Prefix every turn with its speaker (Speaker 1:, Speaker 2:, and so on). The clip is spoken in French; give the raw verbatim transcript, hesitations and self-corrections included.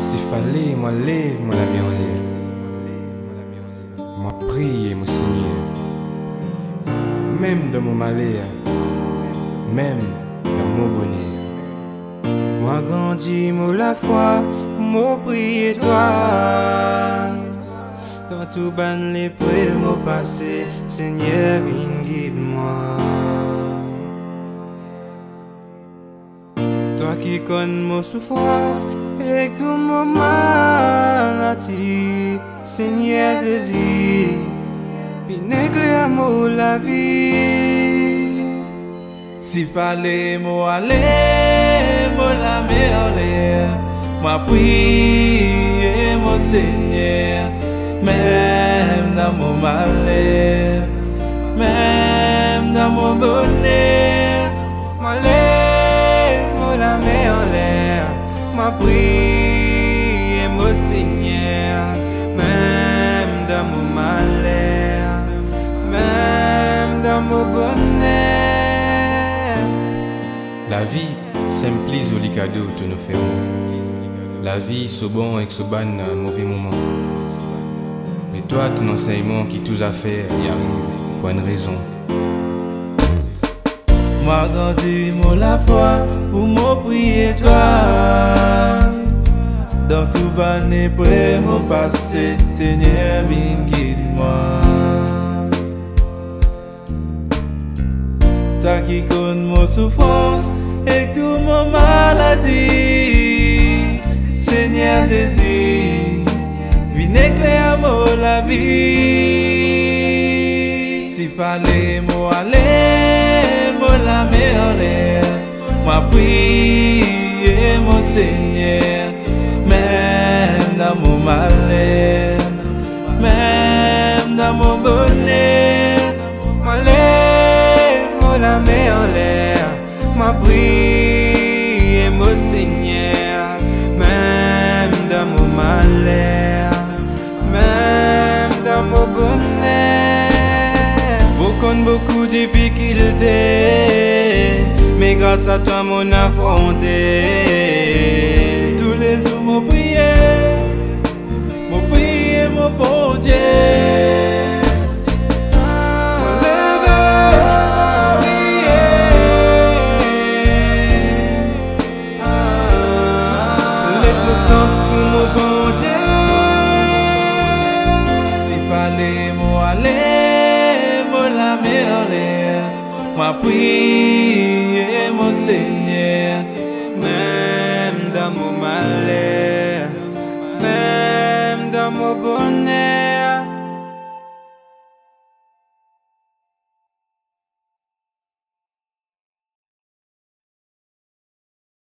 Speaker 1: S'il fallait, moi lève, moi la mer en l'air. Moi prie, mon Seigneur. Même dans mon malheur, même dans mon bonheur. Moi grandis, moi la foi, moi prie toi. Dans tout ban les près, moi passé, Seigneur, viens guide-moi. Toi qui connais mon souffrance et tout mon maladie, Seigneur Jésus, viens éclaire-moi la vie.
Speaker 2: S'il fallait moi aller, moi la mer l'air, moi prier mon Seigneur, même dans mon malheur, même dans mon bonheur,
Speaker 1: moi lève moi la main en l'air, moi prie mon Seigneur, même dans mon malheur, même dans mon bonheur. La vie s'implique au cadeau que nous faisons. La vie c'est bon et c'est bon un mauvais moment. Mais toi ton enseignement qui tout a fait y arrive pour une raison.
Speaker 2: Moi grandis moi la foi pour me prier toi. Dans tout ban et près mon passé, Seigneur viens guide-moi. Toi qui connais mon souffrance et tout mon maladie, Seigneur Jésus, viens éclaire-moi la vie. S'il fallait moi aller, moi la mer en l'air, moi prier mon Seigneur, même dans mon malheur, même dans mon bonheur,
Speaker 1: moi lève moi la main en l'air, moi prie mon Seigneur, même dans mon malheur, même dans mon bonheur. Beaucoup beaucoup de difficultés, mais grâce à toi mon affronté.
Speaker 2: tous les jours mon prière, mon prière, mon bon Dieu. Moi prier mon Seigneur,
Speaker 1: même dans mon malheur.